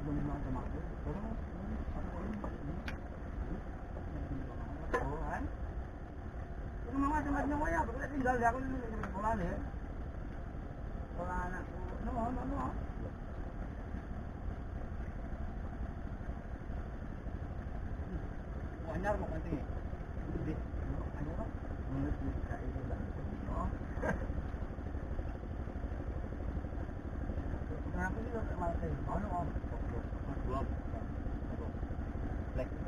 tinggal di aku sekolah nih. Sekolah anakku. No. Anyar mau nanti. Di anyar menurut kayak itu lah. Oh. Kenapa sih kok malah kayak ono? Belum. Black.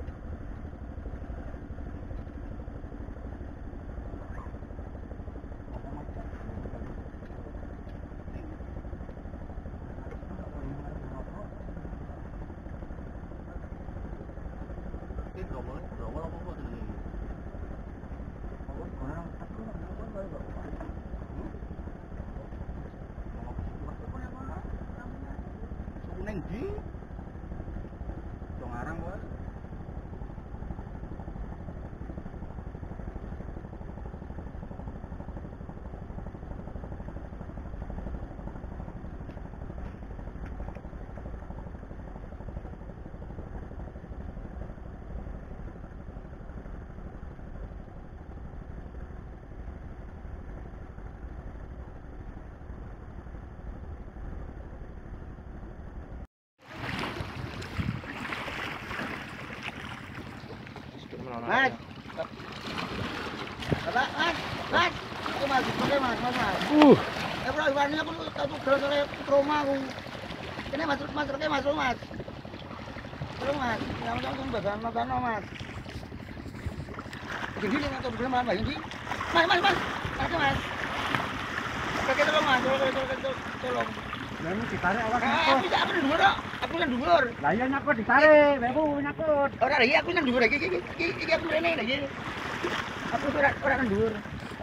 Di Dongarang bos. Mas. Mas. Oke mas, mas. Bro, ini aku tahu terus oleh trauma aku. Ini mas, mas. Terus mas, yang bagan mas. Gini atau belum apa ini? Mas. Oke mas. Oke tolong mas, tolong. Lalu ditarik awas nyakut. Aku nang dhuwur. Lah iya nyakut ditarik, aku nyakut. Ora lagi aku nang dhuwur iki aku rene lagi. Aku ora nang dhuwur.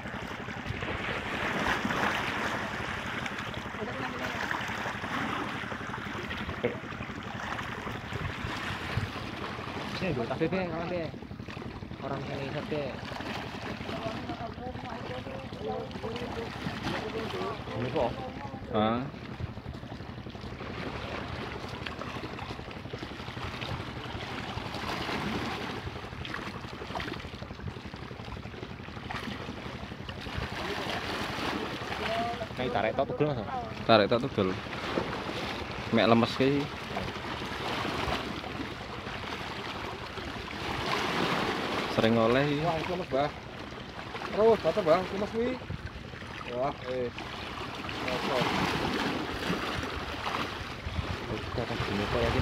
Tapi kawan deh. Orang yang isap deh. Ini kok. Ah. Nek tarik tok tugel Mas. Tarik tok tugel. Mek lemes ki. Sering oleh iki. Wah, lemes, Bah. Terus, bata, Bang, lemes kuwi. Wah, Kata gini kok yakin.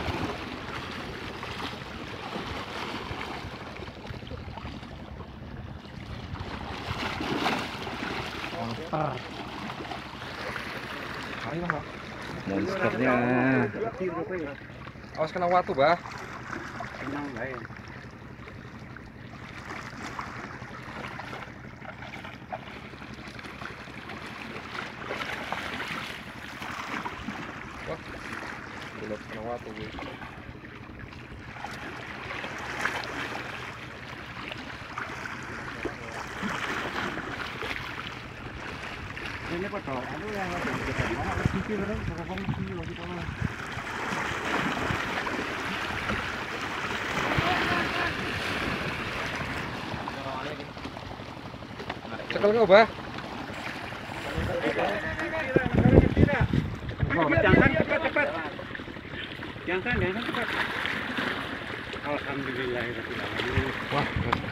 Ayo, Pak. Monsternya. Awas kena watu, Bah. Tenang bae. Wah. Belum kena watu gue. Ini kok tau, aduh yang kita di mana harus pikir kan, sekarang pikir lagi kalau Cekel kau, Bah. jangan cepat. Jangan cepat. Alhamdulillah. Wah,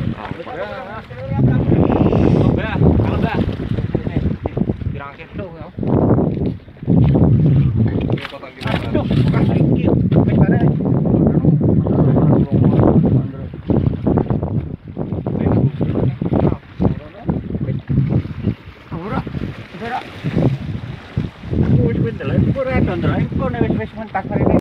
Bah. pirang kilo ya. Wis mentas ini.